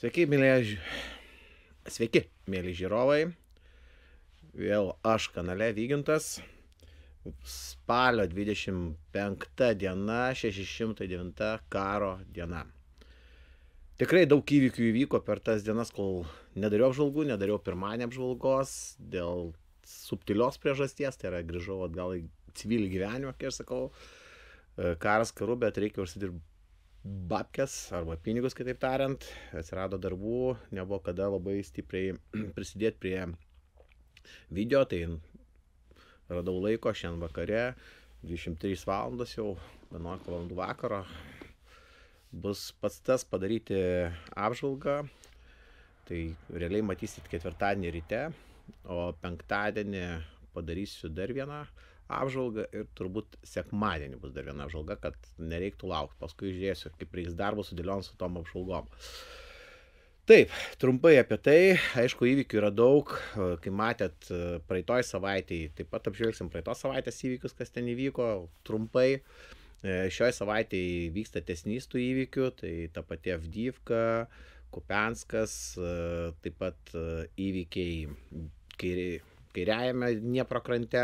Sveiki, mėly žiūrovai. Vėl aš kanale Vygintas. Spalio 25 diena, 609 karo diena. Tikrai daug įvykių įvyko per tas dienas, kol nedariau apžvalgų, nedariau pirmadienį apžvalgos dėl subtilios priežasties, tai yra grįžau atgal į civilį gyvenimą, kai aš sakau, karas karu, bet reikia užsidirbti babkes arba pinigus, kitaip tariant, atsirado darbų, nebuvo kada labai stipriai prisidėti prie video, tai radau laiko šiandien vakare, 23 valandos jau, 11 valandų vakaro, bus pats tas padaryti apžvalgą, tai realiai matysit ketvirtadienį ryte, o penktadienį padarysiu dar vieną apžvalgą ir turbūt sekmadienį bus dar viena apžvalga, kad nereiktų laukti. Paskui žiūrėsiu, kaip reiks darbų sudėliojant su tom apžvalgom. Taip, trumpai apie tai. Aišku, įvykių yra daug. Kai matėt praeitoj savaitėje, taip pat apžvelgsim praeitos savaitės įvykius, kas ten įvyko trumpai. Šioje savaitėje vyksta tęsinys tų įvykių, tai ta pati Avdyivka, Kupianskas, taip pat įvykiai kairiajame Dniepro krante.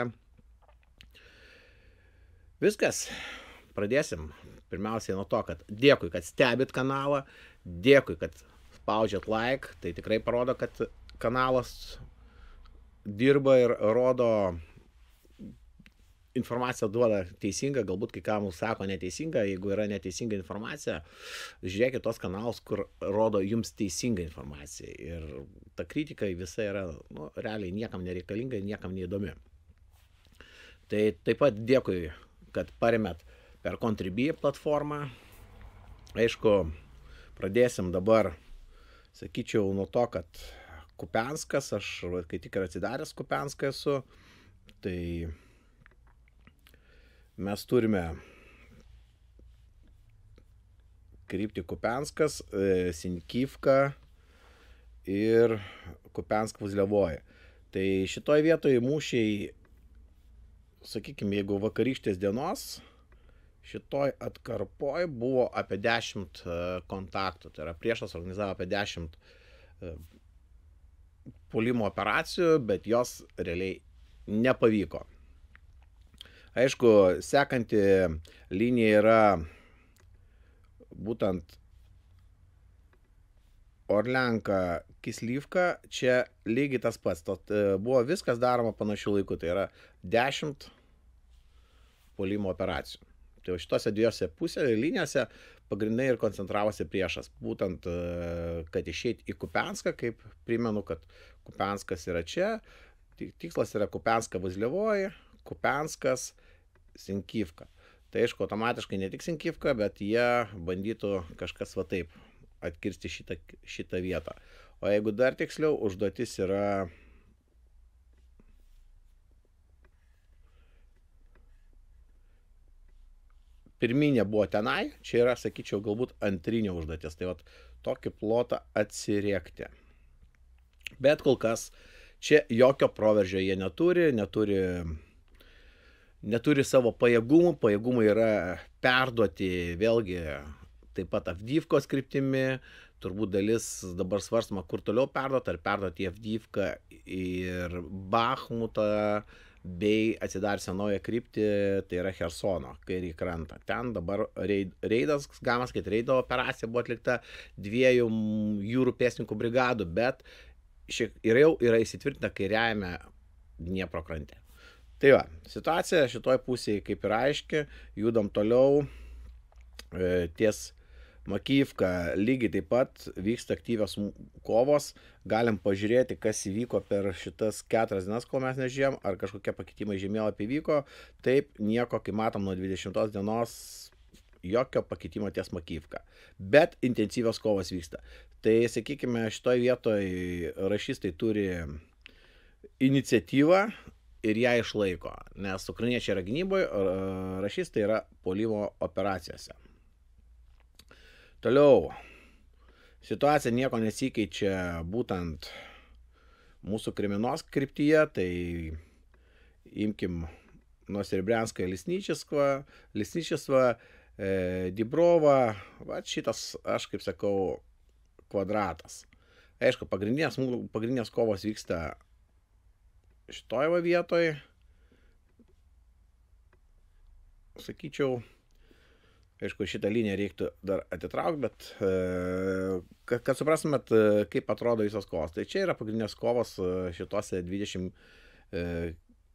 Viskas, pradėsim. Pirmiausiai nuo to, kad dėkui, kad stebit kanalą, dėkui, kad spaudžiat like, tai tikrai parodo, kad kanalas dirba ir rodo informaciją duoda teisingą, galbūt kai ką mums sako neteisinga, jeigu yra neteisinga informacija, žiūrėkit tos kanalus, kur rodo jums teisingą informaciją ir ta kritika visa yra, realiai niekam nereikalinga, niekam neįdomi. Tai taip pat dėkui, kad paremėt per Contribui platformą. Aišku, pradėsim dabar, sakyčiau, nuo to, kad Kupianskas, aš kai tik ir atsidaręs Kupianską esu, tai mes turime kryptį Kupianskas, Sinkivka ir Kupiansk-Vuzlevoje. Tai šitoj vietoje mūšiai, sakykime, jeigu vakarykštės dienos, šitoj atkarpoj buvo apie 10 kontaktų. Tai yra priešas organizavo apie 10 puolimo operacijų, bet jos realiai nepavyko. Aišku, sekanti linija yra būtent Orlenka, Kislyvka, čia lygiai tas pats. Buvo viskas daroma panašių laikų, tai yra 10 puolimo operacijų. Tai šitose dviejose pusėje linijose pagrindai ir koncentravosi priešas. Būtent, kad išeiti į Kupianską, kaip primenu, kad Kupianskas yra čia, tikslas yra Kupianska-Vuzlevoje, Kupianskas, Sinkivka. Tai aišku, automatiškai ne tik Sinkivka, bet jie bandytų kažkas va taip atkirsti šitą vietą. O jeigu dar tiksliau, užduotis yra pirminė buvo tenai, čia yra, sakyčiau, galbūt antrinė užduotis. Tai vat tokį plotą atsiriekti. Bet kol kas čia jokio proveržio jie neturi savo pajėgumų. Pajėgumai yra perduoti vėlgi taip pat Avdyivkos kryptimi. Turbūt dalis dabar svarstama, kur toliau perduoti, ar perduoti Avdyivką ir Bachmutą, bei atsidariusią naują kryptį, tai yra Chersono, kairį krantą. Ten dabar reidas, galima sakyti, reido operacija buvo atlikta 2 jūrų pėstininkų brigadų, bet ir jau yra įsitvirtinta kairiajame Dniepro krante. Tai va, situacija šitoj pusėje kaip ir aiški, judam toliau, ties Makijivka lygiai taip pat vyksta aktyvios kovos, galim pažiūrėti, kas įvyko per šitas 4 dienas, kol mes nežiūrėjom, ar kažkokie pakitimai žemėlapį vyko. Taip, nieko, kai matom nuo 20 dienos, jokio pakitimo ties Makijivka. Bet intensyvios kovos vyksta. Tai, sakykime, šitoj vietoj rašistai turi iniciatyvą ir ją išlaiko, nes ukrainiečiai yra gynyboje, rašistai yra puolimo operacijose. Toliau, situacija nieko nesikeičia būtent mūsų Kreminos kryptyje, tai imkim nuo Serebriansko į Lisničisvą, Dibrovą, va šitas, aš kaip sakau, kvadratas. Aišku, pagrindinės kovos vyksta šitoj vietoj. Sakyčiau, aišku, šitą liniją reiktų dar atitraukti, bet kad suprastumėt, kaip atrodo visos kovos. Tai čia yra pagrindinės kovos šitose 24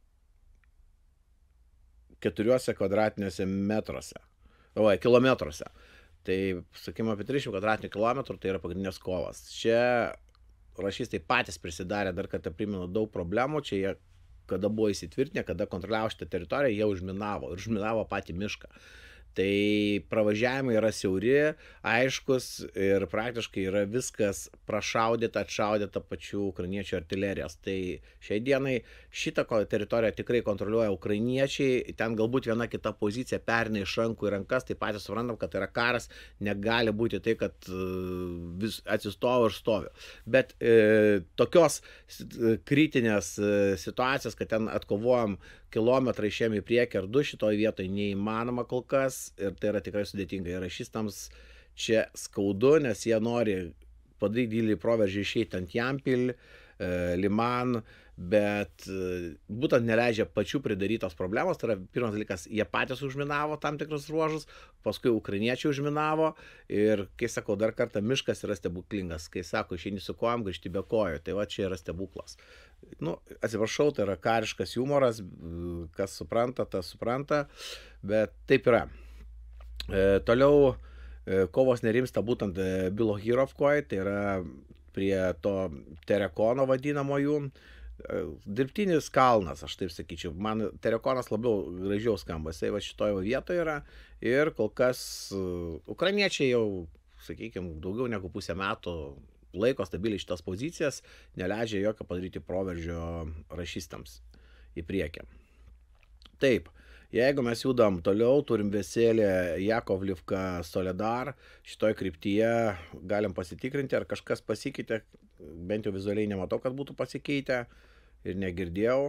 kvadratiniuose metruose, kilometruose. Tai, sakykime, apie 300 kvadratinių kilometrų tai yra pagrindinės kovos. Čia rašystai patys prisidarė, dar kartą primenu, daug problemų. Čia jie, kada buvo įsitvirtinę, kada kontroliavo šitą teritoriją, jie užminavo patį mišką. Tai pravažiavimai yra siauri, aiškus ir praktiškai yra viskas prašaudyta, atšaudyta pačių ukrainiečių artilerijos. Tai šiai dienai šitą teritoriją tikrai kontroliuoja ukrainiečiai, ten galbūt viena kita pozicija perina iš rankų į rankas, tai patys suprantam, kad tai yra karas, negali būti tai, kad vis atsistovo ir stovi. Bet tokios kritinės situacijos, kad ten atkovojam kilometrą išėjom į priekį ar du, šitoj vietoj neįmanoma kol kas ir tai yra tikrai sudėtinga. Ir rašystams čia skaudu, nes jie nori padaryti didelį proveržį išeiti ant Jampil, Liman, bet būtent neleidžia pačių pridarytos problemos. Tai yra pirmas dalykas, jie patys užminavo tam tikrus ruožus, paskui ukrainiečiai užminavo ir, kai sakau, dar kartą miškas yra stebuklingas. Kai sako, išeini su kojom, grįžti be kojų, tai va čia yra stebuklas. Nu, atsiprašau, tai yra kariškas humoras, kas supranta, tas supranta, bet taip yra. Toliau kovos nerimsta būtent Bilohirovkoje, tai yra prie to Terekono vadinamojų. Dirbtinis kalnas, aš taip sakyčiau. Man Terekonas labiau gražiau skamba, jisai va šitoje vietoje yra ir kol kas ukrainiečiai jau, sakykime, daugiau negu pusę metų laiko stabiliai šitas pozicijas, neleidžia jokio padaryti proveržio rašystams į priekį. Taip, jeigu mes judam toliau, turim Veselė, Jakovlivka, Soledar, šitoj kryptyje galim pasitikrinti, ar kažkas pasikeitė, bent jau vizualiai nematau, kad būtų pasikeitę ir negirdėjau.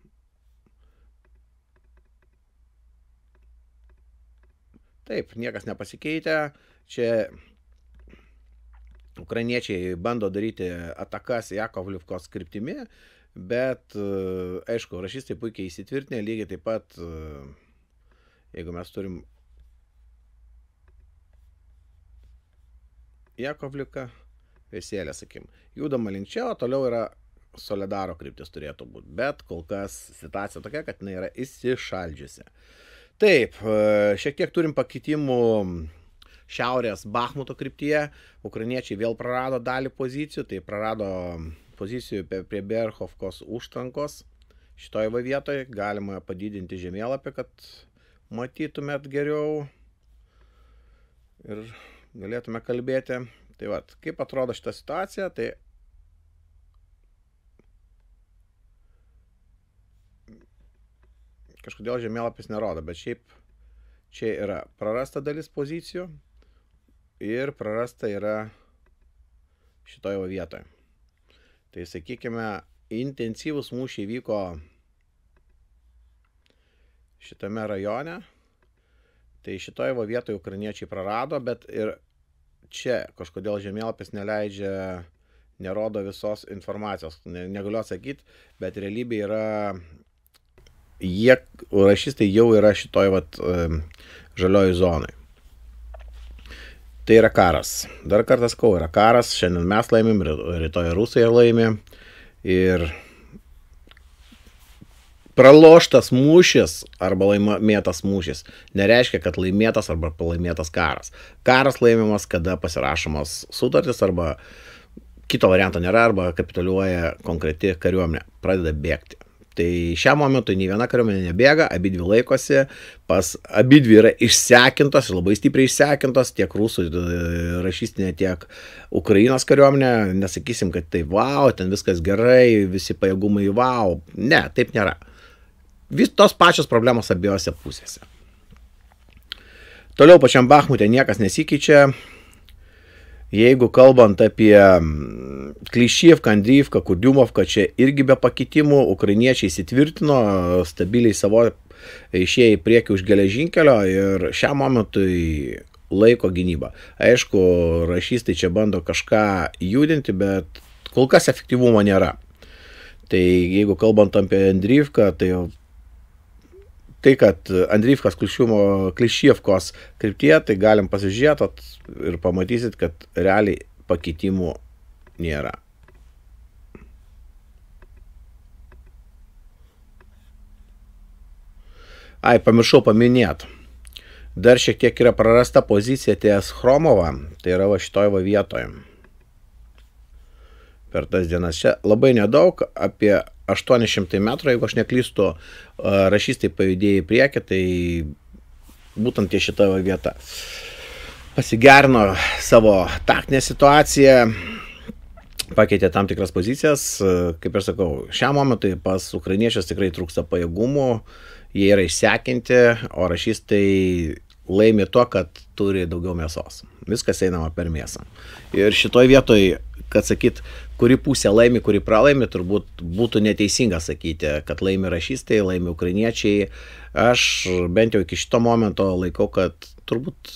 Taip, niekas nepasikeitė, čia ukrainiečiai bando daryti atakas Jakovlivkos kryptimi, bet, aišku, rašystai puikiai įsitvirtinę, lygiai taip pat, jeigu mes turim Jakovlivką, Veselė, sakim, judama link čia, o toliau yra Soledaro kryptis turėtų būti, bet kol kas situacija tokia, kad jinai yra įsišaldžiusi. Taip, šiek tiek turim pakeitimų šiaurės Bachmuto kryptyje, ukrainiečiai vėl prarado dalį pozicijų, tai prarado pozicijų prie Berchovkos užtvankos. Šitoje vietoje galima padidinti žemėlapį, kad matytumėt geriau ir galėtume kalbėti. Tai va, kaip atrodo šita situacija, tai kažkodėl žemėlapis nerodo, bet šiaip čia yra prarasta dalis pozicijų ir prarasta yra šitoje vietoje. Tai sakykime, intensyvus mūšiai vyko šitame rajone, tai šitoje vietoje ukrainiečiai prarado, bet ir čia kažkodėl žemėlapis neleidžia, nerodo visos informacijos, negaliu atsakyti, bet realybė yra, jie rašystai jau yra šitoj žalioj zonai. Tai yra karas. Dar kartą sakau, yra karas, šiandien mes laimim, rytoj rusai laimi. Ir praloštas mūšis arba laimėtas mūšis nereiškia, kad laimėtas arba pralaimėtas karas. Karas laimimas, kada pasirašomas sutartis arba kito varianto nėra, arba kapituliuoja konkreti kariuomenė, pradeda bėgti. Tai šiam momentui nei viena kariuomenė nebėga, abidvi laikosi, abidvi yra išsekintos, labai stipriai išsekintos, tiek rusų rašystinė, tiek Ukrainos kariuomenė. Nesakysim, kad tai wow, ten viskas gerai, visi pajėgumai wow. Ne, taip nėra. Vis tos pačios problemos abiejose pusėse. Toliau pačiam Bachmute niekas nesikeičia. Jeigu kalbant apie Klišivką, Andriivką, Kurdiumovką, čia irgi be pakitimų, ukrainiečiai įsitvirtino, stabiliai savo išėjo į priekį už geležinkelio ir šiam momentui laiko gynybą. Aišku, rašystai čia bando kažką judinti, bet kol kas efektyvumo nėra. Tai jeigu kalbant apie Andriivką, tai kad Andriivkas Kliščievkos kryptyje, tai galim pasižiūrėti ir pamatysit, kad realiai pakeitimų nėra. Pamiršau paminėti. Dar šiek tiek yra prarasta pozicija ties Chromova, tai yra va šitoj va vietoje. Per tas dienas čia labai nedaug, apie 800 metrų, jeigu aš neklystu, rašystai pajudėjo į priekį, tai būtent ties šitą vietą. Pasigerino savo taktinę situaciją, pakeitė tam tikras pozicijas, kaip ir sakau, šiam momentui pas ukrainiečius tikrai trūksta pajėgumų, jie yra išsekinti, o rašystai laimi to, kad turi daugiau mėsos. Viskas einama per mėsą. Ir šitoj vietoj, kad sakyt, kuri pusė laimi, kuri pralaimi, turbūt būtų neteisinga sakyti, kad laimi rašystai, laimi ukrainiečiai. Aš bent jau iki šito momento laikau, kad turbūt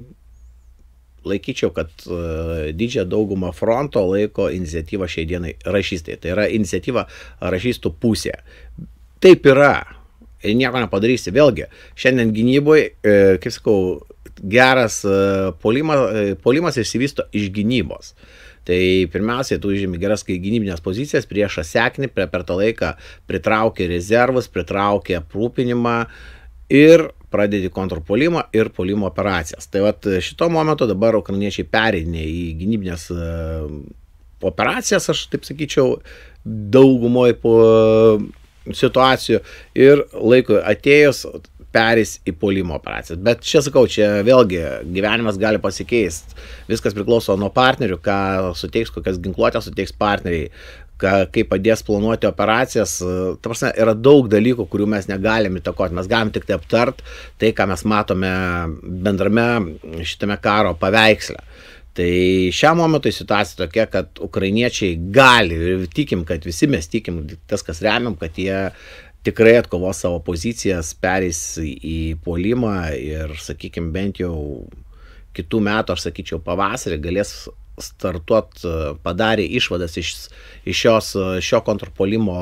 laikyčiau, kad didžiąją daugumą fronto laiko iniciatyvą šiai dienai rašystai. Tai yra iniciatyva rašystų pusė. Taip yra. Ir nieko nepadarysi. Vėlgi, šiandien gynyboje, kaip sakau, geras puolimas išsivysto iš gynybos. Tai pirmiausiai, tu užimi geras gynybinės pozicijas, priešą sekni, per tą laiką pritraukia rezervus, pritraukia aprūpinimą ir pradedi kontrpuolimą ir puolimo operacijas. Tai vat šito momento dabar ukrainiečiai pereidinė į gynybinės operacijas, aš taip sakyčiau, daugumoje situacijų ir laikui atėjus perės į puolimo operacijas. Bet čia sakau, čia vėlgi gyvenimas gali pasikeisti. Viskas priklauso nuo partnerių, ką suteiks, kokias ginkluotės suteiks partneriai, kaip padės planuoti operacijas. Ta prasme, yra daug dalykų, kurių mes negalim įtakoti. Mes galim tik tai aptart tai, ką mes matome bendrame šitame karo paveiksle. Tai šiam momentui situacija tokia, kad ukrainiečiai gali, ir tikim, kad visi mes tikim, tas, kas remiam, kad jie tikrai atkovos savo pozicijas, pereis į puolimą ir, sakykime, bent jau kitų metų, aš sakyčiau, pavasarį galės startuot, padarė išvadas iš šio kontrpuolimo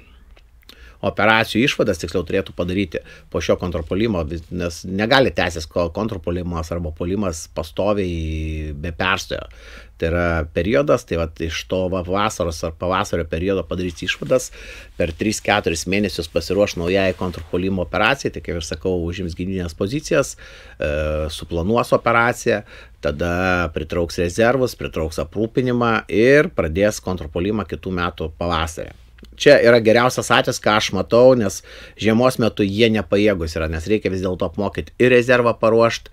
operacijų išvadas, tiksliau turėtų padaryti po šio kontrpuolimo, nes negali tęsis kontrpuolimas arba puolimas pastoviai be perstojo. Tai yra periodas, tai vat, iš to vasaros ar pavasario periodo padarys išvadas, per 3-4 mėnesius pasiruoš naujai kontrpuolimo operacijai, tai kaip ir sakau, užims gynybinės pozicijas, suplanuos operaciją, tada pritrauks rezervus, pritrauks aprūpinimą ir pradės kontrpuolimą kitų metų pavasarį. Čia yra geriausias atvejis, ką aš matau, nes žiemos metu jie nepajėgus yra, nes reikia vis dėlto apmokyti ir rezervą paruošti,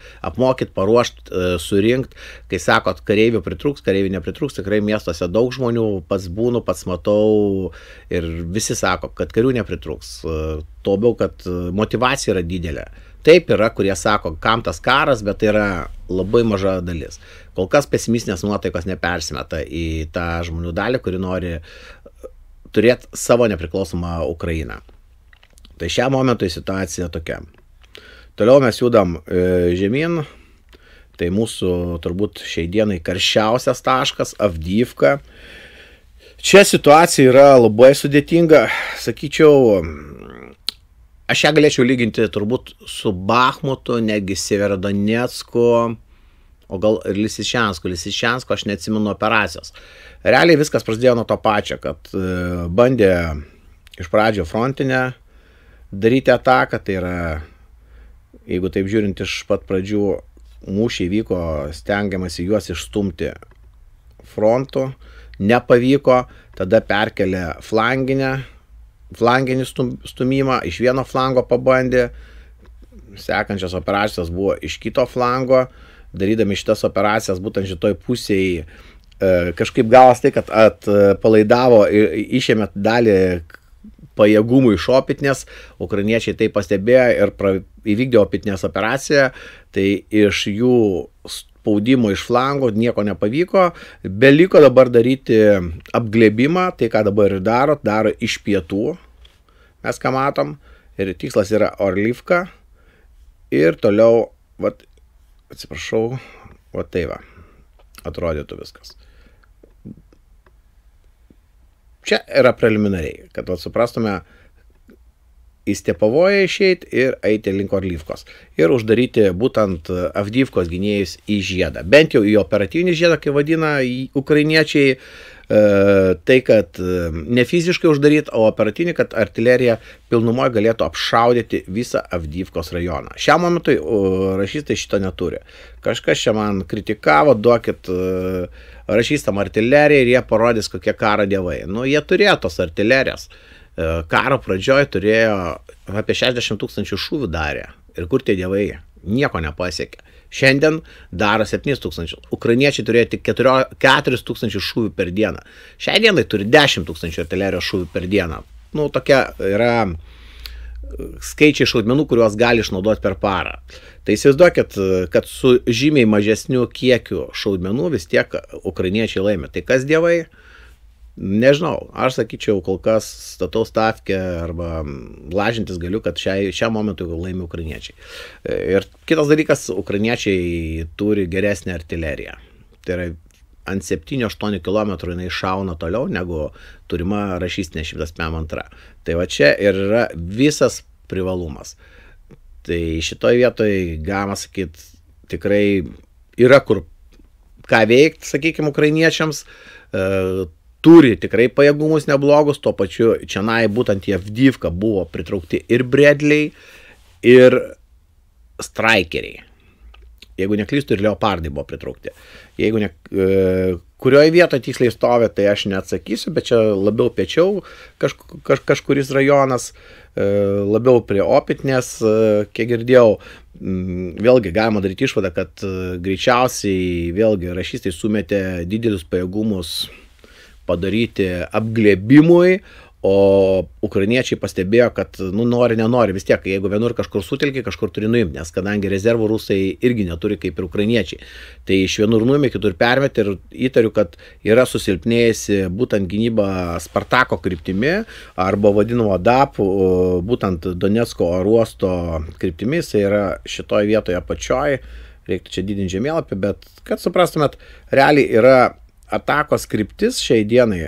surinkti. Kai sakot, kareivių pritrūks, kareivių nepritrūks, tikrai miestuose daug žmonių, pats būnu, pats matau ir visi sako, kad karių nepritrūks. Tuo labiau, kad motyvacija yra didelė. Taip yra, kurie sako, kam tas karas, bet tai yra labai maža dalis. Kol kas pesimistinės nuotaikos nepersimeta į tą žmonių dalį, kuri nori turėti savo nepriklausomą Ukrainą. Tai šiam momentui situacija tokia. Toliau mes judam žemyn. Tai mūsų turbūt šiai dienai karščiausias taškas, Avdiivka. Čia situacija yra labai sudėtinga. Sakyčiau, aš ją galėčiau lyginti turbūt su Bachmutu, negi Severodonecku, o gal ir Lisičiansku. Lisičiansko aš neatsimenu operacijos. Realiai viskas prasidėjo nuo to pačio, kad bandė iš pradžio frontinę daryti ataką, tai yra, jeigu taip žiūrint iš pat pradžių, mūšiai vyko, stengiamasi juos išstumti frontu, nepavyko, tada perkelė flanginį stumimą, iš vieno flango pabandė, sekančios operacijos buvo iš kito flango, darydami šitas operacijas būtent šitoj pusėje kažkaip gavos tai, kad atpalaidavo, išėmė dalį pajėgumų iš Opitnės, ukrainiečiai tai pastebėjo ir įvykdė Opitnės operaciją, tai iš jų spaudimo iš flango nieko nepavyko, beliko dabar daryti apglėbimą, tai ką dabar ir daro iš pietų, mes ką matom, ir tikslas yra Orlivka, ir toliau, vat, atsiprašau, o tai va, atrodytų viskas. Čia yra preliminariai, kad suprastume, į Stepavoją išeiti ir eiti link Orlyvkos. Ir uždaryti būtent Avdyvkos gynėjus į žiedą. Bent jau į operatyvinį žiedą, kai vadina ukrainiečiai, tai kad ne fiziškai uždaryti, o operatyvinį, kad artilerija pilnumoje galėtų apšaudyti visą Avdyvkos rajoną. Šiam momentui rašystai šito neturi. Kažkas čia man kritikavo, duokit rašystam artileriją ir jie parodys, kokie karo dievai. Nu, jie turėjo tos artilerijos. Karo pradžioj turėjo apie 60 000 šūvių darė. Ir kur tie dievai? Nieko nepasiekė. Šiandien daro 7 000. Ukrainiečiai turėjo tik 4 000 šūvių per dieną. Šiai dienai turi 10 000 artilerijos šūvių per dieną. Nu, tokia yra skaičiai šaudmenų, kuriuos gali išnaudoti per parą. Tai įsivaizduokit, kad su žymiai mažesniu kiekiu šaudmenų vis tiek ukrainiečiai laimė. Tai kas dievai? Nežinau, aš sakyčiau, kol kas statau stavkę arba lažintis galiu, kad šiam momentui laimi ukrainiečiai. Ir kitas dalykas, ukrainiečiai turi geresnę artileriją. Tai yra ant 7-8 km jinai šauna toliau negu turima rašystinė 152. Tai va čia ir yra visas privalumas. Tai šitoj vietoj, galima sakyti, tikrai yra kur ką veikti, sakykime, ukrainiečiams. Turi tikrai pajėgumus neblogus, tuo pačiu čianai būtent į Avdyvką buvo pritraukti ir Bredliai, ir Strikeriai. Jeigu neklystu, ir Leopardai buvo pritraukti. Jeigu kurioje vietoje tiksliai stovi, tai aš neatsakysiu, bet čia labiau piečiau kažkuris rajonas, labiau prie Opitnės, kiek girdėjau, vėlgi galima daryti išvadą, kad greičiausiai vėlgi rašystai sumetė didelius pajėgumus padaryti apglėbimui, o ukrainiečiai pastebėjo, kad nori, nenori, vis tiek, jeigu vienur kažkur sutelki, kažkur turi nuimti, nes kadangi rezervų rusai irgi neturi kaip ir ukrainiečiai. Tai iš vienur nuimė, kitur permetė ir įtariu, kad yra susilpnėjusi būtent gynyba Spartako kryptimi arba vadinamo DAP, būtent Donecko oro uosto kryptimis, tai yra šitoje vietoje apačioje, reiktų čia didinti žemėlapį, bet kad suprastumėt, realiai yra atakos kryptis šiai dienai,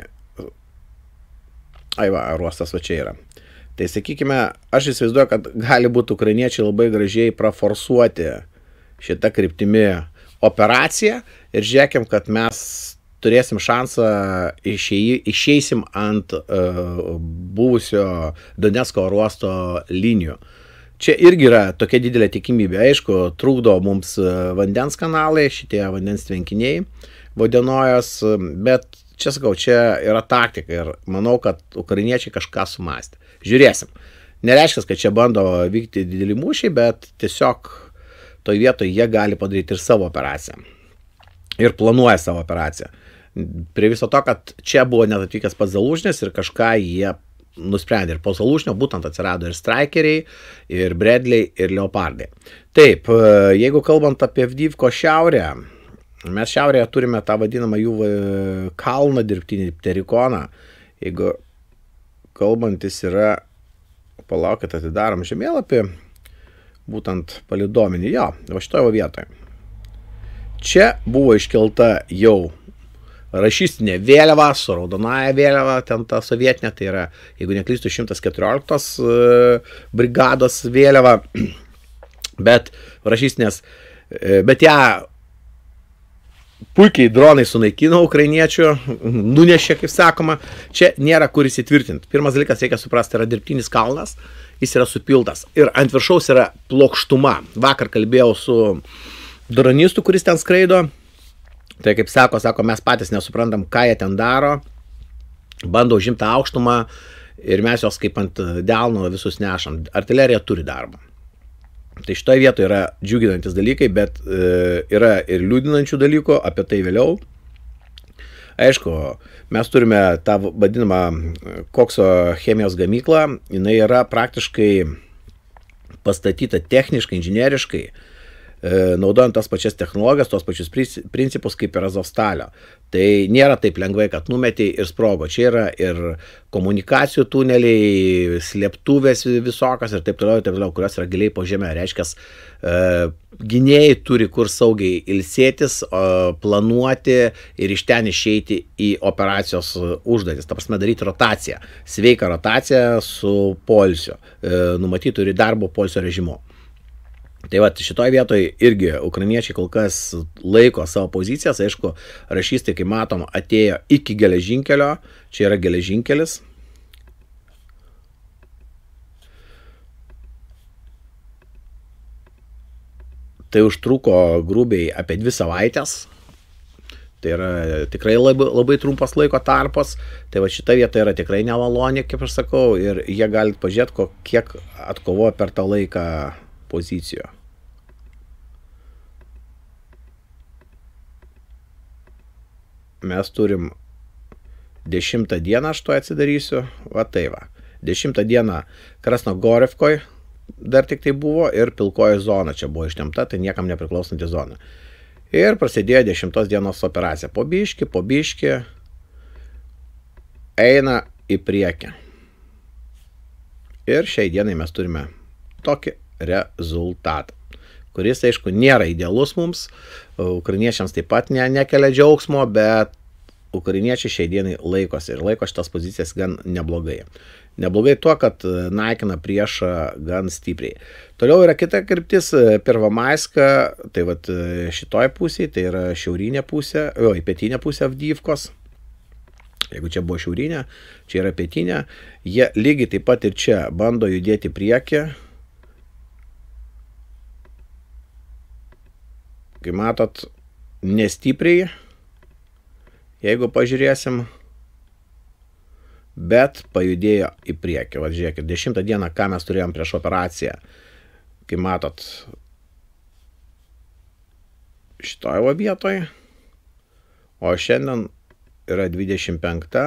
ruostas va čia yra. Tai sakykime, aš įsivaizduoju, kad gali būti ukrainiečiai labai gražiai praforsuoti šitą kryptimi operaciją ir žiūrėkim, kad mes turėsim šansą išeisim ant buvusio Donecko oro uosto linijų. Čia irgi yra tokia didelė tikimybė. Aišku, trukdo mums vandens kanalai, šitie vandens tvenkiniai, Vodenojos, bet čia sakau, čia yra taktika ir manau, kad ukrainiečiai kažką sumastė. Žiūrėsim. Nereiškia, kad čia bando vykti dideli mūšiai, bet tiesiog toj vietoje jie gali padaryti ir savo operaciją. Ir planuoja savo operaciją. Prie viso to, kad čia buvo net atvykęs pats Zalužnis ir kažką jie nusprendė. Ir po Zalužnio būtent atsirado ir Strikeriai, ir Bredliai, ir Leopardai. Taip, jeigu kalbant apie Avdyvko šiaurę, mes šiaurėje turime tą vadinamą jų kalną dirbtinį pterikoną. Jeigu kalbantis yra, palaukit, atidarom žemėlapį, būtent palidominį, jo, va šitoje vietoje. Čia buvo iškelta jau rašystinė vėliava, su raudonaja vėliava, ten ta sovietinė, tai yra, jeigu neklystu, 114 brigados vėliava, bet rašystinės, bet ją puikiai dronai sunaikino ukrainiečių, nunešė, kaip sakoma, čia nėra kur įsitvirtinti. Pirmas dalykas, reikia suprasti, yra dirbtinis kalnas, jis yra supiltas ir ant viršaus yra plokštuma. Vakar kalbėjau su dronistu, kuris ten skraido, tai kaip sako, mes patys nesuprantam, ką jie ten daro, bando užimti aukštumą ir mes jos kaip ant delno visus nešam. Artilerija turi darbą. Tai šitoje vietoje yra džiuginantis dalykai, bet yra ir liūdinančių dalykų, apie tai vėliau. Aišku, mes turime tą vadinamą kokso chemijos gamyklą, jinai yra praktiškai pastatyta techniškai, inžinieriškai, naudojant tas pačias technologijas, tos pačius principus kaip ir Azovstalio. Tai nėra taip lengvai, kad numetė ir sprogo. Čia yra ir komunikacijų tuneliai, slėptuvės visokios ir taip toliau, kurios yra giliai po žemę. Reiškia, gynėjai turi kur saugiai ilsėtis, planuoti ir iš ten išeiti į operacijos užduotis. Ta prasme, daryti rotaciją. Sveiką rotaciją su poilsiu. Numatytų ir darbo poilsio režimu. Tai va, šitoj vietoj irgi ukrainiečiai kol kas laiko savo pozicijas. Aišku, rašystai, kaip matom, atėjo iki geležinkelio. Čia yra geležinkelis. Tai užtruko grubiai apie 2 savaitės. Tai yra tikrai labai trumpas laiko tarpas. Tai va, šita vieta yra tikrai nemaloni, kaip aš sakau. Ir jie gali pažiūrėti, kiek atkovojo per tą laiką pozicijų. Mes turim 10 dieną, aš to atsidarysiu, va tai va. 10 dieną Krasnogorivkoj dar tik tai buvo ir pilkoji zona čia buvo ištemta, tai niekam nepriklausanti zona. Ir prasidėjo 10 dienos operacija. Po biški eina į priekį. Ir šiai dienai mes turime tokį rezultatą, kuris, aišku, nėra idealus mums, ukrainiečiams taip pat nekelia džiaugsmo, bet ukrainiečiai šiai dienai laikosi ir laiko šitas pozicijas gan neblogai. Neblogai tuo, kad naikina priešą gan stipriai. Toliau yra kita kryptis, Pervomaiska, tai vat šitoj pusėje, tai yra šiaurinė pusė, pietinė pusė Avdyivkos. Jeigu čia buvo šiaurinė, čia yra pietinė. Jie lygiai taip pat ir čia bando judėti priekį. Kaip matot, nestipriai, jeigu pažiūrėsim, bet pajudėjo į priekį. Va, žiūrėkit, 10 dieną, ką mes turėjom prieš operaciją, kaip matot, šitoje vietoje, o šiandien yra 25.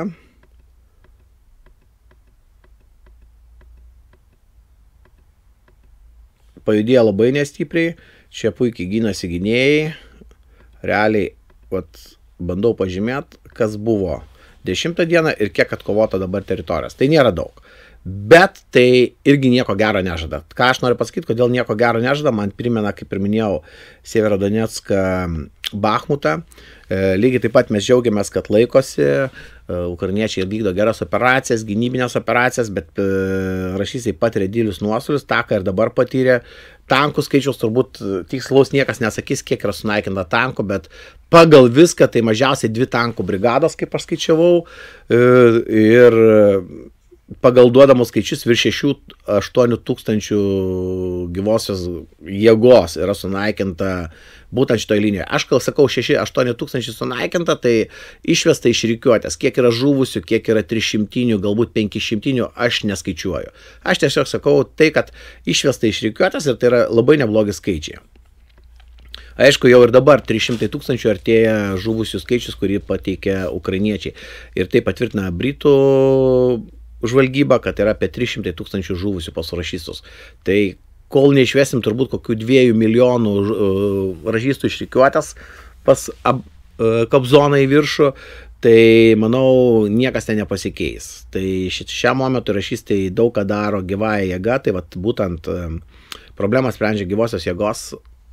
Pajudėjo labai nestipriai. Čia puikiai gynasi gynėjai. Realiai, vat, bandau pažymėti, kas buvo 10 dieną ir kiek atkovota dabar teritorijos. Tai nėra daug. Bet tai irgi nieko gero nežada. Ką aš noriu pasakyti, kodėl nieko gero nežada, man primena, kaip ir minėjau, Severodonetską, Bachmutą. Lygiai taip pat mes džiaugiamės, kad laikosi, ukrainiečiai vykdo geras operacijas, gynybinės operacijas, bet rašysai patiria didelius nuostolius, tą, ką ir dabar patyrė. Tankų skaičiaus turbūt tikslaus niekas nesakys, kiek yra sunaikinta tankų, bet pagal viską tai mažiausiai 2 tankų brigados, kaip aš skaičiavau, ir pagal duodamus skaičius virš 6-8 tūkstančių gyvosios jėgos yra sunaikinta būtent šitoje linijoje. Aš kal sakau 6-8 tūkstančių sunaikinta, tai išvesta iš rikiuotės. Kiek yra žuvusių, kiek yra 300, galbūt 500, aš neskaičiuoju. Aš tiesiog sakau tai, kad išvesta iš rikiuotės ir tai yra labai neblogi skaičiai. Aišku, jau ir dabar 300 tūkstančių artėja žuvusių skaičius, kurį pateikė ukrainiečiai. Ir tai patvirtina Britų žvalgyba, kad yra apie 300 tūkstančių žuvusių pas rašystus. Tai kol neišvesim turbūt kokių 2 milijonų rašystų iš rikiuotės pas Kabzoną į viršų, tai manau niekas ten nepasikeis. Tai šiam momentui rašystai daug ką daro gyvąją jėgą, tai vat būtent problemą sprendžia gyvosios jėgos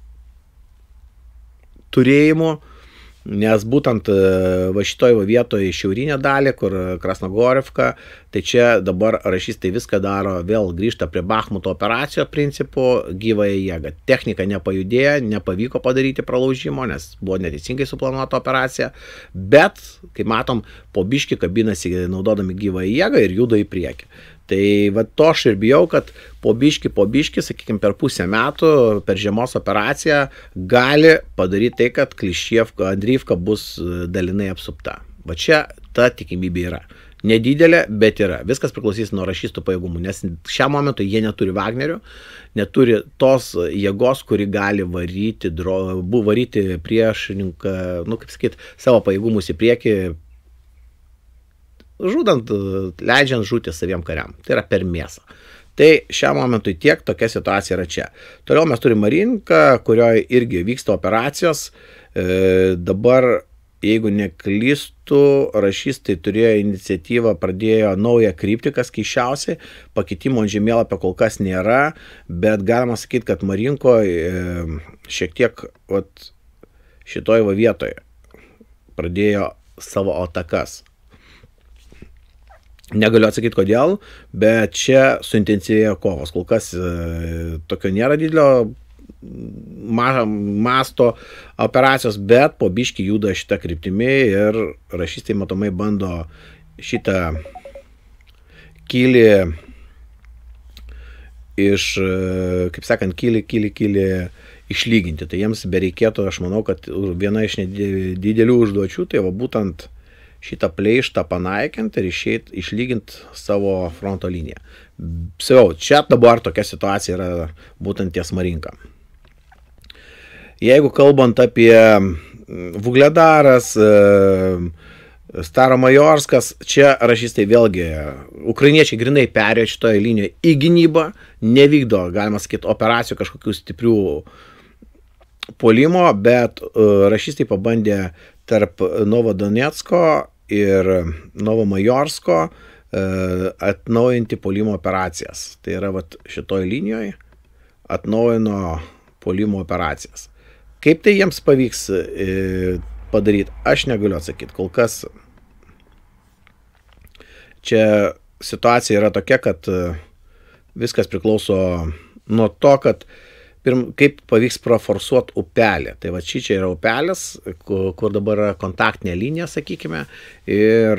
turėjimu, nes būtent va šitoj vietoje šiaurinė dalį, kur Krasnogorivka, tai čia dabar rašystai viską daro, vėl grįžta prie Bachmuto operacijos principų, gyvąją jėgą. Technika nepajudėjo, nepavyko padaryti pralaužimo, nes buvo neteisingai suplanuota operacija, bet, kaip matom, po biškį kabinasi naudodami gyvąją jėgą ir juda į priekį. Tai va to aš ir bijau, kad po biškį, sakykime, per pusę metų, per žiemos operaciją gali padaryti tai, kad Kliščievka, Andriivka bus dalinai apsupta. Va čia ta tikimybė yra. Nedidelė, bet yra. Viskas priklausys nuo rašystų pajėgumų, nes šiam momentui jie neturi Wagnerių, neturi tos jėgos, kuri gali varyti priešininką, nu, kaip sakyt, savo pajėgumus į priekį, žudant, leidžiant žūti saviem kariam. Tai yra per mėsą. Tai šiam momentui tiek, tokia situacija yra čia. Toliau mes turime Marinką, kurioje irgi vyksta operacijos. Dabar, jeigu neklystu, rašystai turėjo iniciatyvą, pradėjo naują kryptį, kas keiščiausiai, pakitimo ant žemėlapio kol kas nėra, bet galima sakyti, kad Marinkoje šiek tiek šitoj vietoje pradėjo savo atakas. Negaliu atsakyti kodėl, bet čia suintensyvėjo kovos. Kol kas tokio nėra didelio masto operacijos, bet po biškį juda šitą kryptimį ir rašystai matomai bando šitą kylį iš, kaip sakant, kylį išlyginti. Tai jiems bereikėtų, aš manau, kad viena iš didelių užduočių, tai būtent šitą pleištą panaikinti ir išlyginti savo fronto liniją. Čia dabar tokia situacija yra būtent ties Marinka. Jeigu kalbant apie Vugledaras, Staromajorskas, čia rašystai vėlgi, ukrainiečiai grinai perėjo šitoje linijoje į gynybą, nevykdo, galima sakyti, operacijų kažkokių stiprių puolimo, bet rašystai pabandė tarp Novodonecko ir Novomajorsko atnaujinti puolimo operacijas. Tai yra šitoj linijoje atnaujino puolimo operacijas. Kaip tai jiems pavyks padaryti, aš negaliu atsakyti. Kol kas čia situacija yra tokia, kad viskas priklauso nuo to, kad kaip pavyks praforsuoti upelį. Tai čia yra upelis, kur dabar yra kontaktinė linija, sakykime, ir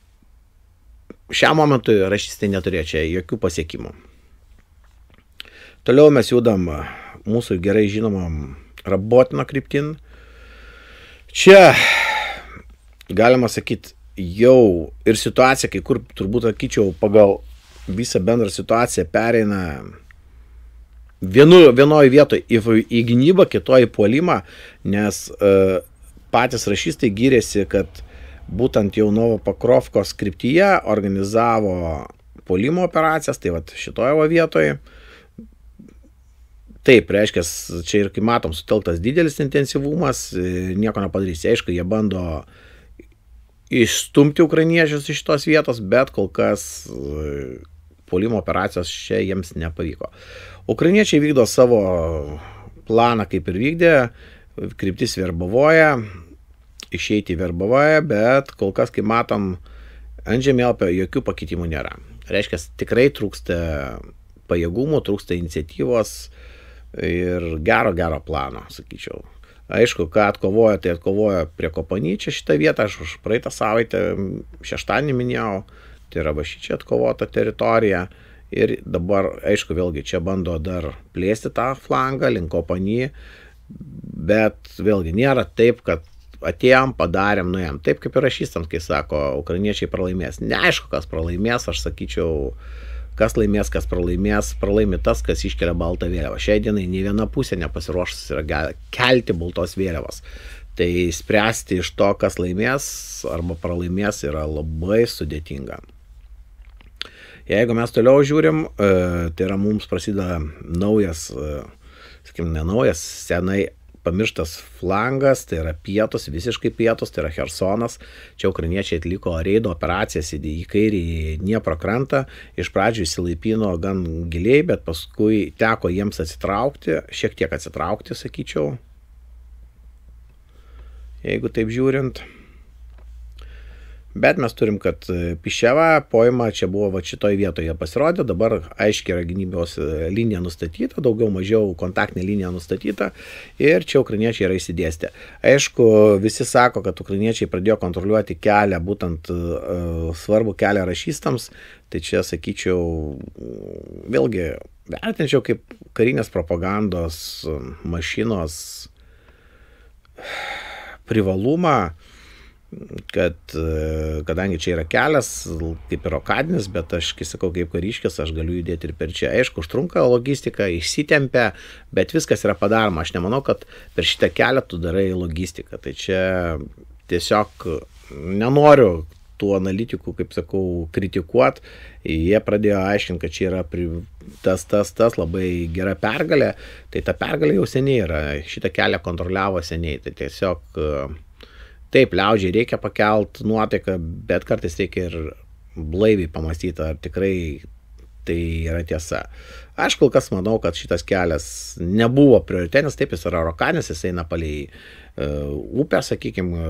šiam momentui rašystai neturėjo čia jokių pasiekimų. Toliau mes judam mūsų gerai žinomam Rabotino kryptin. Čia, galima sakyti, jau ir situacija, kai kur turbūt sakyčiau, pagal visą bendrą situaciją pereina vienoje vietoje į gynybą, kitoje į puolimą, nes patys rašystai gyrėsi, kad būtent jau Novopokrovkos kryptyje organizavo puolimo operacijas, tai šitoje vietoje. Taip, reiškia, čia ir kai matom sutelktas didelis intensyvumas, nieko nepadarys. Aišku, jie bando išstumti ukrainiečius iš šitos vietos, bet kol kas puolimo operacijos čia jiems nepavyko. Ukrainiečiai vykdo savo planą, kaip ir vykdė, kryptis Verbavoje, išeiti Verbavoje, bet kol kas, kaip matom, ant žemėlapio jokių pakitimų nėra. Reiškia, tikrai trūksta pajėgumų, trūksta iniciatyvos ir gero plano, sakyčiau. Aišku, ką atkovojo, tai atkovojo prie Kopanyčio šitą vietą, aš už praeitą savaitę šeštadienį minėjau, tai yra Vašyčia atkovota teritorija. Ir dabar, aišku, vėlgi čia bando dar plėsti tą flangą link Kopany, bet vėlgi nėra taip, kad atėjom, padarėm, nuėjom. Taip kaip ir rašystams, kai sako, ukrainiečiai pralaimės. Neaišku, kas pralaimės, aš sakyčiau, kas laimės, kas pralaimės, pralaimi tas, kas iškelia baltą vėliavą. Šiai dienai nei viena pusė nepasiruošus yra kelti baltos vėliavos. Tai spręsti iš to, kas laimės arba pralaimės, yra labai sudėtinga. Jeigu mes toliau žiūrim, tai yra mums prasideda naujas, sakykime, ne naujas, senai pamirštas flangas, tai yra pietus, visiškai pietus, tai yra Chersonas. Čia ukrainiečiai atliko reido operacijas į kairį Dniepro krantą. Iš pradžių įsilaipino gan giliai, bet paskui teko jiems atsitraukti, šiek tiek atsitraukti, sakyčiau. Jeigu taip žiūrint. Bet mes turim, kad Piševa poima čia buvo šitoj vietoje pasirodė, dabar aiškiai yra gynybos linija nustatyta, daugiau mažiau kontaktinė linija nustatyta ir čia ukrainiečiai yra įsidėstę. Aišku, visi sako, kad ukrainiečiai pradėjo kontroliuoti kelią, būtent svarbų kelią rašystams, tai čia sakyčiau, vėlgi vertinčiau kaip karinės propagandos mašinos privalumą, kad kadangi čia yra kelias, kaip ir rokadinis, bet aš, kai sakau, kaip kariškis, aš galiu judėti ir per čia. Aišku, užtrunka logistika, išsitempia, bet viskas yra padaroma. Aš nemanau, kad per šitą kelią tu darai logistiką. Tai čia tiesiog nenoriu tų analitikų, kaip sakau, kritikuot, jie pradėjo aiškinti, kad čia yra tas labai gera pergalė, tai ta pergalė jau seniai yra, šitą kelią kontroliavo seniai, tai tiesiog taip, liaudžiai reikia pakelt nuotaiką, bet kartais reikia ir blaiviai pamastyti, ar tikrai tai yra tiesa. Aš kol kas manau, kad šitas kelias nebuvo prioritetinis, taip jis yra rokanis, jis eina palei upę, sakykime,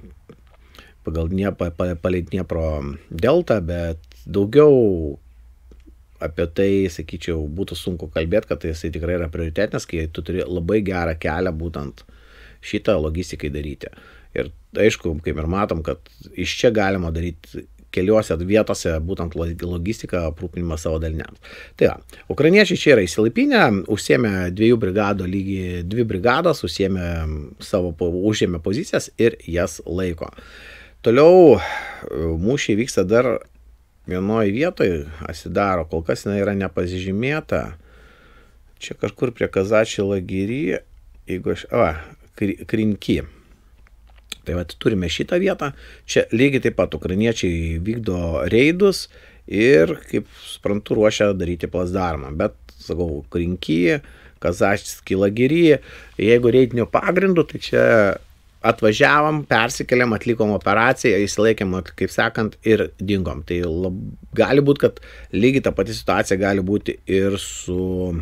palei Dniepro deltą, bet daugiau apie tai, sakyčiau, būtų sunku kalbėti, kad jisai tikrai yra prioritetinis, kai tu turi labai gerą kelią būtent šitą logistikai daryti. Ir aišku, kaip ir matom, kad iš čia galima daryti keliuose vietose būtent logistiką aprūpinimą savo daliniams. Tai ukrainiečiai čia yra įsilaipinę, užsiėmė dvi brigados, užėmė pozicijas ir jas laiko. Toliau mūšiai vyksta dar vienoje vietoje, atsidaro, kol kas jinai yra nepasižymėta. Čia kažkur prie Kazačių Lagiry, jeigu Krinky. Tai turime šitą vietą, čia lygiai taip pat ukrainiečiai vykdo reidus ir, kaip suprantu, ruošia daryti plasdarmą. Bet, sakau, Krinky, Kazačių Lagiry, jeigu reidinio pagrindu, tai čia atvažiavam, persikeliam, atlikom operaciją, įsilaikėm, kaip sakant, ir dingom. Tai gali būti, kad lygiai ta pati situacija gali būti ir su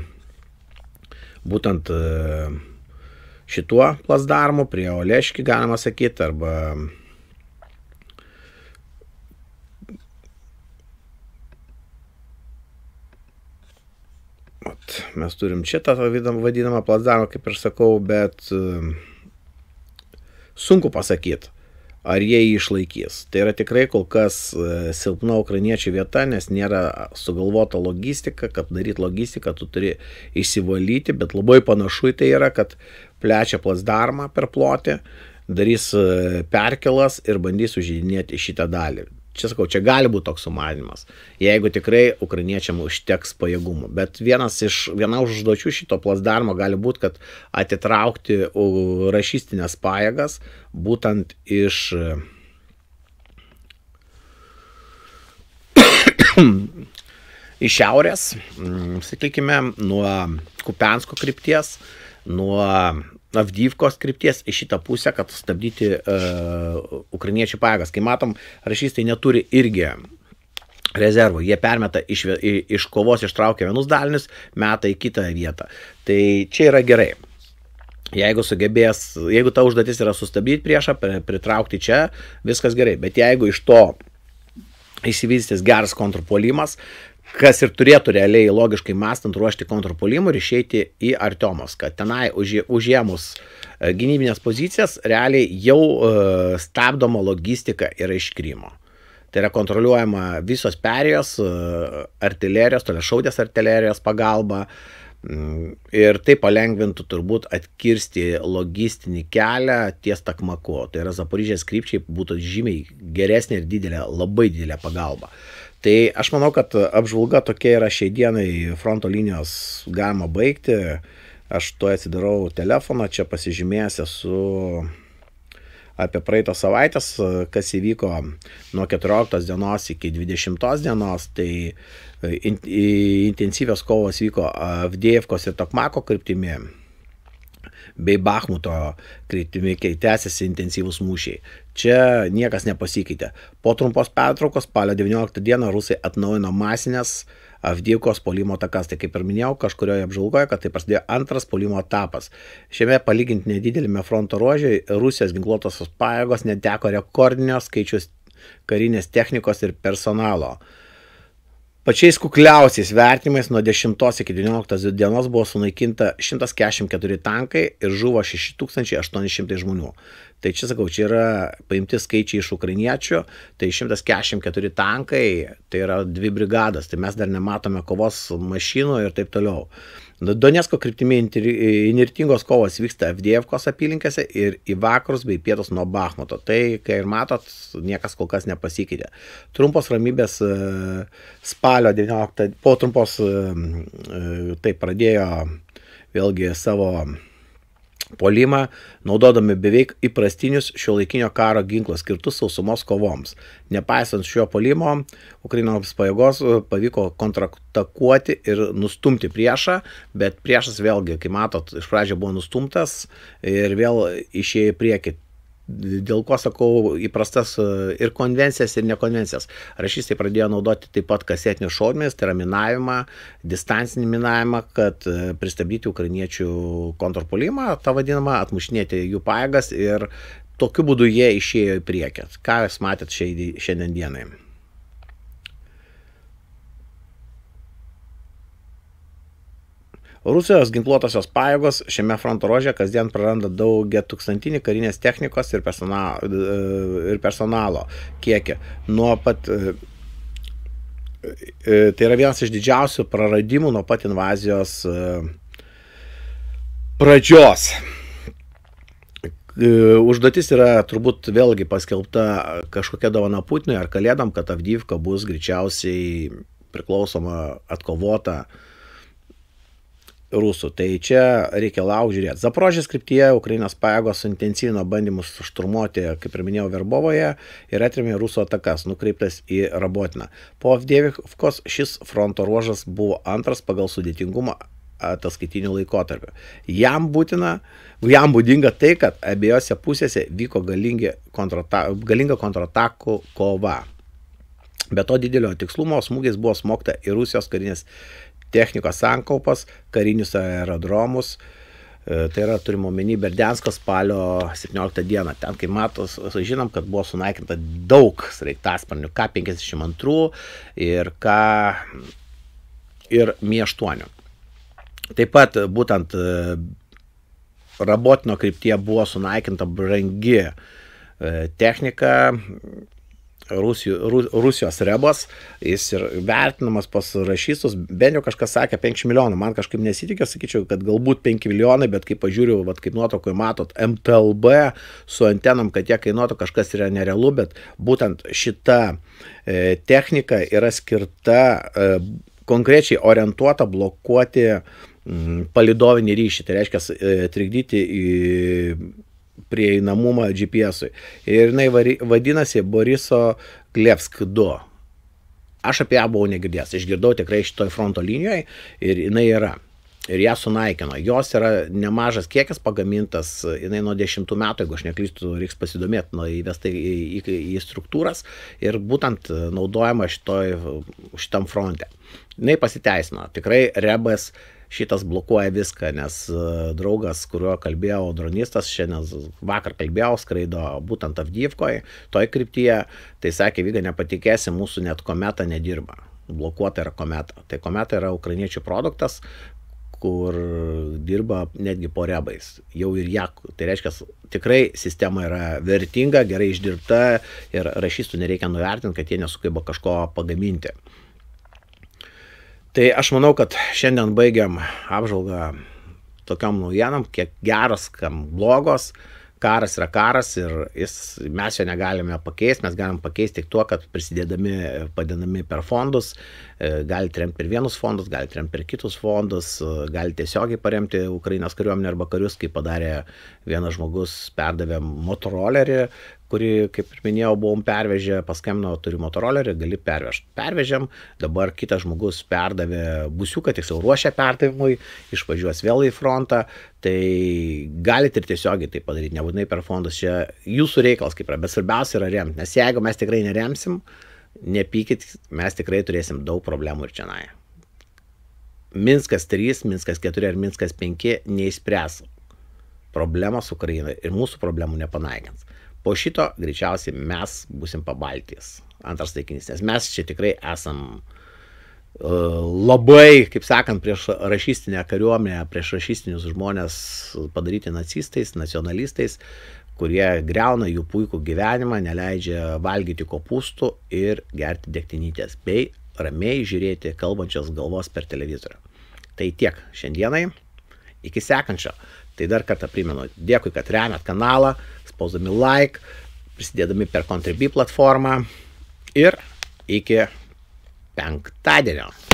būtent šituo plasdarmu, prie Oleški, galima sakyti, arba mes turim šitą vadinamą plasdarmą, kaip ir sakau, bet sunku pasakyti, ar jie jį išlaikys. Tai yra tikrai kol kas silpna ukrainiečių vieta, nes nėra sugalvota logistika, kad daryti logistiką tu turi išsivalyti, bet labai panašu į tai yra, kad plečia plasdarmą per plotį, darys perkelas ir bandys užžeidinėti šitą dalį. Čia sakau, čia gali būti toks sumanymas, jeigu tikrai ukrainiečiam užteks pajėgumų. Bet viena iš užduočių šito plasdarmo gali būti, kad atitraukti rašistinės pajėgas būtent iš šiaurės, sakykime, nuo Kupiansko krypties, nuo Avdyivkos krypties į šitą pusę, kad stabdyti ukrainiečių pajėgas. Kai matom, rašistai neturi irgi rezervų, jie permeta iš kovos, ištraukia vienus dalinius, meta į kitą vietą. Tai čia yra gerai. Jeigu ta užduotis yra sustabdyti priešą, pritraukti čia, viskas gerai. Bet jeigu iš to įsivystys geras kontrpuolimas, kas ir turėtų realiai logiškai mąstant ruošti kontrpuolimą ir išeiti į Artiomovską. Tenai užėmus gynybinės pozicijas realiai jau stabdoma logistika yra iš Krymo. Tai yra kontroliuojama visos perėjos, artilerijos, toliašaudės artilerijos pagalba ir tai palengvintų turbūt atkirsti logistinį kelią ties Takmaku. Tai yra Zaporižės krypčiai būtų žymiai geresnė ir didelė, labai didelė pagalba. Tai aš manau, kad apžvalga tokia yra šiai dienai, fronto linijos galima baigti. Aš tuoj atsidarau telefoną, čia pasižymėjęs esu apie praeitos savaitės, kas įvyko nuo 14 dienos iki 20 dienos. Tai intensyvios kovos vyko Avdėjevkos ir Tokmako kryptimi, bei Bachmuto kryptimi, kai tęsiasi intensyvūs mūšiai. Čia niekas nepasikeitė. Po trumpos pertraukos spalio 19 dieną rusai atnaujino masinės Avdėjevkos puolimo atakas. Tai kaip ir minėjau, kažkurioje apžvalgoje, kad tai prasidėjo antras puolimo etapas. Šiame palyginti nedidelėme fronto ruože Rusijos ginkluotosios pajėgos neteko rekordinio skaičius karinės technikos ir personalo. Pačiais kukliausiais vertimais nuo 10 iki 19 dienos buvo sunaikinta 144 tankai ir žuvo 6800 žmonių. Tai čia, sakau, čia yra paimti skaičiai iš ukrainiečių, tai 144 tankai, tai yra 2 brigadas, tai mes dar nematome kovos mašinų ir taip toliau. Donecko kryptimi inirtingos kovos vyksta Avdėjevkos apylinkėse ir į vakarus bei pietus nuo Bachmuto. Tai, kai ir matot, niekas kol kas nepasikeitė. Trumpos ramybės spalio 19, po trumpos, tai pradėjo vėlgi savo puolimą, naudodami beveik įprastinius šiuolaikinio karo ginklus skirtus sausumos kovoms. Nepaisant šio puolimo, Ukrainos pajėgos pavyko kontratakuoti ir nustumti priešą, bet priešas vėlgi, kaip matot, iš pradžio buvo nustumtas ir vėl išėjo į priekį. Dėl ko sakau įprastas ir konvencijas, ir nekonvencijas. Rašistai pradėjo naudoti taip pat kasetinius šaudmenis, tai yra minavimą, distancinį minavimą, kad pristabdyti ukrainiečių kontrpuolimą, tą vadinamą, atmušinėti jų pajėgas ir tokiu būdu jie išėjo į priekį. Ką jūs matėt šiandien dienai? Rusijos ginkluotosios pajėgos šiame fronto ruože kasdien praranda daugiatūkstantinį karinės technikos ir personalo kiekį. Tai yra vienas iš didžiausių praradimų nuo pat invazijos pradžios. Užduotis yra turbūt vėlgi paskelbta kažkokia dovana Putinui ar Kalėdom, kad Avdijivka bus greičiausiai priklausoma, atkovota rusų. Tai čia reikia žiūrėti. Zaporožės kryptyje Ukrainos pajėgos suintensyvino bandymus šturmuoti, kaip ir minėjau, Verbovoje ir atrėmė rusų atakas, nukreiptas į Rabotiną. Po Avdijivkos šis fronto ruožas buvo antras pagal sudėtingumą ataskaitinių laikotarpių. Jam būdinga tai, kad abiejose pusėse vyko galinga kontratakų kova. Be to didelio tikslumo smūgiais buvo smogta į Rusijos karinės technikos sankaupas, karinius aerodromus, tai yra turime omeny Berdiansko spalio 17 dieną. Ten, kaip matos, žinom, kad buvo sunaikinta daug sraigtasparnių, K-52 ir Mi-8. Taip pat būtent Rabotino kryptyje buvo sunaikinta brangi technika, Rusijos rebas, jis ir vertinamas pas rašystus, bent jau kažkas sakė 5 milijonų, man kažkaip nesitikė, sakyčiau, kad galbūt 5 milijonai, bet kaip pažiūriu, kaip nuotraukoje matot, MTLB su antenom, kad jie kainuotų, kažkas yra nerealu, bet būtent šita technika yra skirta konkrečiai orientuota blokuoti palidovinį ryšį, tai reiškia trikdyti prieinamumą GPS-ui. Ir jinai vadinasi Boriso Glebsk 2. Aš apie ją buvau negirdėjęs. Išgirdau tikrai šitoj fronto linijoje ir jinai yra. Ir ją sunaikino. Jos yra nemažas kiekis pagamintas, jinai nuo 10 metų, jeigu aš neklystu, reiks pasidomėti, įvesta į struktūras ir būtent naudojama šitam fronte. Jinai pasiteisino. Tikrai rebas šitas blokuoja viską, nes draugas, kuriuo kalbėjau, dronistas, vakar kalbėjau, skraido būtent Avdijivkoje, toj kryptyje, tai sakė, Vyga, nepatikėsi, mūsų net kometa nedirba. Blokuota yra kometa. Tai kometa yra ukrainiečių produktas, kur dirba netgi po rebais. Jau ir ją, tai reiškia, tikrai sistema yra vertinga, gerai išdirbta ir rašystų nereikia nuvertinti, kad jie nesugeba kažko pagaminti. Tai aš manau, kad šiandien baigiam apžvalgą tokiam naujienom, kiek geras, kam blogos. Karas yra karas ir mes jo negalime pakeisti, mes galim pakeisti tik tuo, kad padedami per fondus, galite remti per vienus fondus, galite remti per kitus fondus, galite tiesiogiai paremti Ukrainos kariuomenę arba karius, kaip padarė vienas žmogus, perdavė motorolerį, kurį, kaip ir minėjau, buvom pervežę, paskambino, turi motorolerį, gali pervežti. Pervežėm, dabar kitas žmogus perdavė busiuką, tiksliau ruošia perdavimui, išvažiuos vėl į frontą, tai galite ir tiesiogiai tai padaryti, nebūtinai per fondus, čia jūsų reikalas kaip yra, bet svarbiausia yra remti, nes jeigu mes tikrai neremsim, nepykit, mes tikrai turėsim daug problemų ir čianai. Minskas 3, Minskas 4 ir Minskas 5 neįspręs problemos Ukrainoje ir mūsų problemų nepanaikins. Po šito greičiausiai mes būsim Pabaltijos. Antras taikinys, nes mes čia tikrai esam labai, kaip sakant, prieš rašistinę kariuomenę, prieš rašistinius žmonės padaryti nacistais, nacionalistais, kurie greuna jų puikų gyvenimą, neleidžia valgyti kopūstų ir gerti degtinytės, bei ramiai žiūrėti kalbančios galvos per televizorių. Tai tiek šiandienai, iki sekančio. Tai dar kartą primenu, dėkui, kad remiat kanalą, spausdami like, prisidėdami per Contribui platformą ir iki penktadienio.